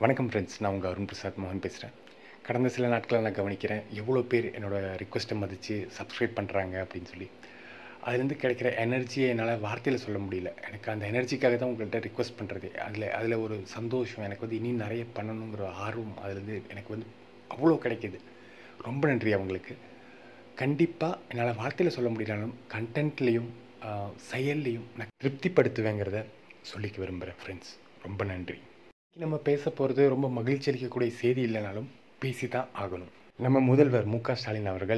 வணக்கம் ஃப்ரெண்ட்ஸ், நான் உங்கள் அருண் பிரசாத் மோகன் பேசுகிறேன். கடந்த சில நாட்களாக நான் கவனிக்கிறேன் எவ்வளோ பேர் என்னோடய ரிக்வெஸ்ட்டை மதித்து சப்ஸ்கிரைப் பண்ணுறாங்க அப்படின்னு சொல்லி. அதுலேருந்து கிடைக்கிற எனர்ஜியை என்னால் வார்த்தையில் சொல்ல முடியல. எனக்கு அந்த எனர்ஜிக்காக தான் உங்கள்கிட்ட ரிக்வெஸ்ட் பண்ணுறது. அதில் ஒரு சந்தோஷம், எனக்கு வந்து இன்னும் நிறைய பண்ணணுங்கிற ஆர்வம் அதுலேருந்து எனக்கு வந்து அவ்வளோ கிடைக்கிது. ரொம்ப நன்றி அவங்களுக்கு. கண்டிப்பாக என்னால் வார்த்தையில் சொல்ல முடியலனாலும் கண்டென்ட்லேயும் செயல்லையும் நான் திருப்திப்படுத்துவேங்கிறத சொல்லிக்க விரும்புகிறேன் ஃப்ரெண்ட்ஸ். ரொம்ப நன்றி. நம்ம பேச போகிறது ரொம்ப மகிழ்ச்சி அளிக்கக்கூடிய செய்தி இல்லைனாலும் பேசி தான் ஆகணும். நம்ம முதல்வர் மு.க. ஸ்டாலின் அவர்கள்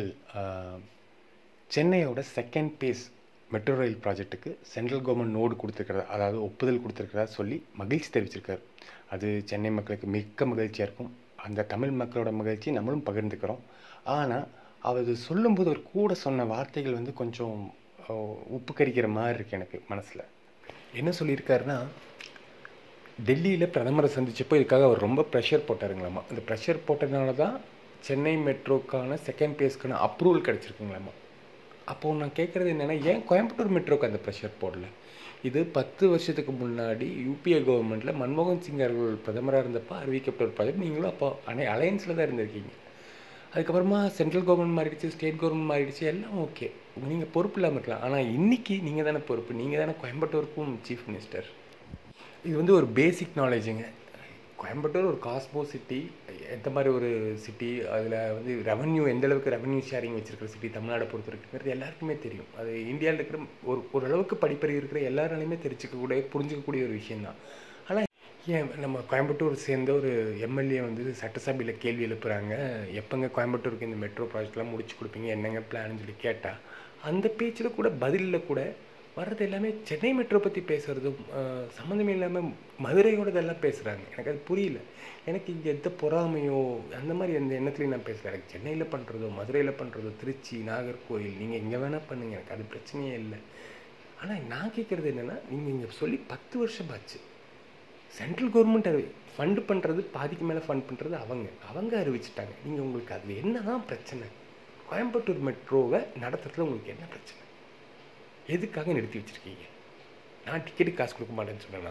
சென்னையோட செகண்ட் பேஸ் மெட்ரோ ரயில் ப்ராஜெக்ட்டுக்கு சென்ட்ரல் கவர்மெண்ட் நோடு கொடுத்துருக்கிறதா, அதாவது ஒப்புதல் கொடுத்துருக்கிறதா சொல்லி மகிழ்ச்சி தெரிவிச்சிருக்கார். அது சென்னை மக்களுக்கு மிக்க மகிழ்ச்சியாக இருக்கும். அந்த தமிழ் மக்களோட மகிழ்ச்சி நம்மளும் பகிர்ந்துக்கிறோம். ஆனால் அவர் சொல்லும்போது அவர் கூட சொன்ன வார்த்தைகள் வந்து கொஞ்சம் உப்பு கரிக்கிற மாதிரி இருக்குது எனக்கு மனசில். என்ன சொல்லியிருக்காருன்னா, டெல்லியில் பிரதமரை சந்தித்தப்போ இதுக்காக அவர் ரொம்ப ப்ரெஷர் போட்டாருங்களாமா. அந்த ப்ரெஷர் போட்டதுனால தான் சென்னை மெட்ரோக்கான செகண்ட் பேஸ்க்கான அப்ரூவல் கிடச்சிருக்குங்களாமா. அப்போது நான் கேட்குறது என்னென்னா, ஏன் கோயம்புத்தூர் மெட்ரோக்கு அந்த ப்ரெஷர் போடல? இது 10 வருஷத்துக்கு முன்னாடி யூபிஏ கவர்மெண்ட்டில் மன்மோகன் சிங் அவர்கள் பிரதமராக இருந்தப்போ அறிவிக்கப்பட்ட ஒரு ப்ராஜெக்ட். நீங்களும் அப்போ அலையன்ஸில் தான் இருந்திருக்கீங்க. அதுக்கப்புறமா சென்ட்ரல் கவர்மெண்ட் மாறிடுச்சு, ஸ்டேட் கவர்மெண்ட் மாறிடுச்சு, எல்லாம் ஓகே, நீங்கள் பொறுப்பு இல்லாமல் இருக்கலாம். ஆனால் இன்றைக்கி நீங்கள் தானே பொறுப்பு, நீங்கள் தானே கோயம்புத்தூருக்கும் சீஃப் மினிஸ்டர். இது வந்து ஒரு பேசிக் நாலேஜுங்க. கோயம்புத்தூர் ஒரு காஸ்மோ சிட்டி, எந்த மாதிரி ஒரு சிட்டி, அதில் வந்து ரெவன்யூ எந்தளவுக்கு ரெவன்யூ ஷேரிங் வச்சுருக்கிற சிட்டி தமிழ்நாடை பொறுத்த இருக்குங்கிறது எல்லாருக்குமே தெரியும். அது இந்தியாவில் இருக்கிற ஓரளவுக்கு படிப்பறிவு இருக்கிற எல்லாராலையுமே புரிஞ்சிக்கக்கூடிய ஒரு விஷயந்தான். ஆனால் ஏன் நம்ம கோயம்புத்தூர் சேர்ந்த ஒரு எம்எல்ஏ வந்து சட்டசபையில் கேள்வி எழுப்புகிறாங்க, எப்போங்க கோயம்புத்தூருக்கு இந்த மெட்ரோ ப்ராஜெக்ட்லாம் முடிச்சு கொடுப்பீங்க, என்னங்க பிளான்னு சொல்லி கேட்டால், அந்த பேச்சில் கூட பதிலில் கூட வர்றது எல்லாமே சென்னை மெட்ரோ பற்றி பேசுகிறதும் சம்மந்தமே இல்லாமல் மதுரையோடதெல்லாம் பேசுகிறாங்க. எனக்கு அது புரியல. எனக்கு இங்கே எந்த பொறாமையோ அந்த மாதிரி எந்த எண்ணத்துலையும் நான் பேசலை. எனக்கு சென்னையில் பண்ணுறதோ மதுரையில் பண்ணுறதோ திருச்சி நாகர்கோவில் நீங்கள் இங்கே வேணால் பண்ணுங்கள், எனக்கு அது பிரச்சனையே இல்லை. ஆனால் நான் கேட்குறது என்னென்னா, நீங்கள் இங்கே சொல்லி 10 வருஷம் ஆச்சு. சென்ட்ரல் கவர்மெண்ட் ஃபண்டு பண்ணுறது, பாதிக்கு மேலே ஃபண்ட் பண்ணுறது அவங்க அறிவிச்சிட்டாங்க. நீங்கள் உங்களுக்கு அதில் என்ன தான் பிரச்சனை? கோயம்புத்தூர் மெட்ரோவை நடத்துறதுல உங்களுக்கு என்ன பிரச்சனை? எதுக்காக நிறுத்தி வச்சுருக்கீங்க? நான் டிக்கெட்டு காசு கொடுக்க மாட்டேன்னு சொன்னேன்னா,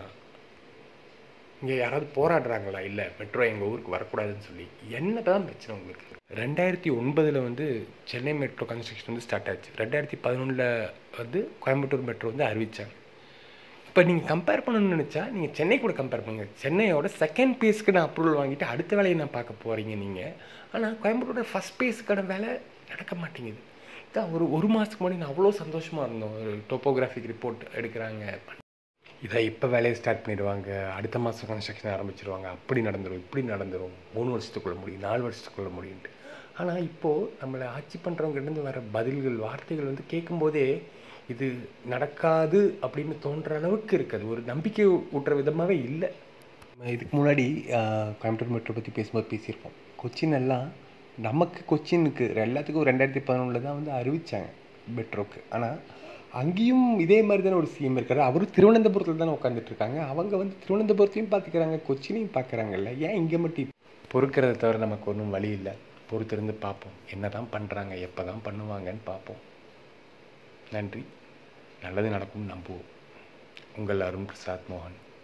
இங்கே யாராவது போராடுறாங்களா? இல்லை, மெட்ரோ எங்கள் ஊருக்கு வரக்கூடாதுன்னு சொல்லி. என்ன தான் பிரச்சனை உங்களுக்கு? 2009 வந்து சென்னை மெட்ரோ கன்ஸ்ட்ரக்ஷன் வந்து ஸ்டார்ட் ஆச்சு. 2011 வந்து கோயம்புத்தூர் மெட்ரோ வந்து அறிவித்தாங்க. இப்போ நீங்கள் கம்பேர் பண்ணணும்னு நினச்சா நீங்கள் சென்னை கூட கம்பேர் பண்ணுங்கள். சென்னையோட செகண்ட் பேஸ்க்கு நான் அப்ரூவல் வாங்கிட்டு அடுத்த வேலையை நான் பார்க்க போகிறீங்க நீங்கள். ஆனால் கோயம்புத்தூரோட ஃபஸ்ட் பேஸுக்கான வேலை நடக்க மாட்டேங்குது. ஒரு மாதத்துக்கு முன்னாடி நான் அவ்வளோ சந்தோஷமாக இருந்தோம். ஒரு டோப்போகிராஃபிக் ரிப்போர்ட் எடுக்கிறாங்க, இதை இப்போ வேலையை ஸ்டார்ட் பண்ணிடுவாங்க, அடுத்த மாதம் கன்ஸ்ட்ரக்ஷன் ஆரம்பிச்சிடுவாங்க, அப்படி நடந்துடும் இப்படி நடந்துடும், 3 வருஷத்துக்குள்ள முடியும், 4 வருஷத்துக்குள்ள முடியும்ட்டு. ஆனால் இப்போது நம்மளை ஆட்சி பண்ணுறவங்கிட்டேருந்து வர பதில்கள், வார்த்தைகள் வந்து கேட்கும்போதே இது நடக்காது அப்படின்னு தோன்ற அளவுக்கு இருக்குது. ஒரு நம்பிக்கை ஊட்டுற விதமாகவே இல்லை. இதுக்கு முன்னாடி கோயம்புத்தூர் மெட்ரோ பற்றி பேசும்போது பேசியிருப்போம். கொச்சின் எல்லாம் நமக்கு கொச்சினுக்கு எல்லாத்துக்கும் 2011 தான் வந்து அறிவித்தாங்க மெட்ரோக்கு. ஆனால் அங்கேயும் இதே மாதிரி தானே ஒரு சிஎம் இருக்காரு. அவரும் திருவனந்தபுரத்தில் தானே உட்காந்துட்ருக்காங்க. அவங்க வந்து திருவனந்தபுரத்தையும் பார்த்துக்கிறாங்க, கொச்சினையும் பார்க்குறாங்கல்ல. ஏன் இங்கே மட்டும் பொறுக்கிறத தவிர நமக்கு ஒன்றும் வழி இல்லை. பொறுத்திருந்து பார்ப்போம், என்ன தான் பண்ணுறாங்க, எப்போ தான் பண்ணுவாங்கன்னு பார்ப்போம். நன்றி. நல்லது நடக்கும் நம்புவோம். உங்கள் அருண் பிரசாத் மோகன்.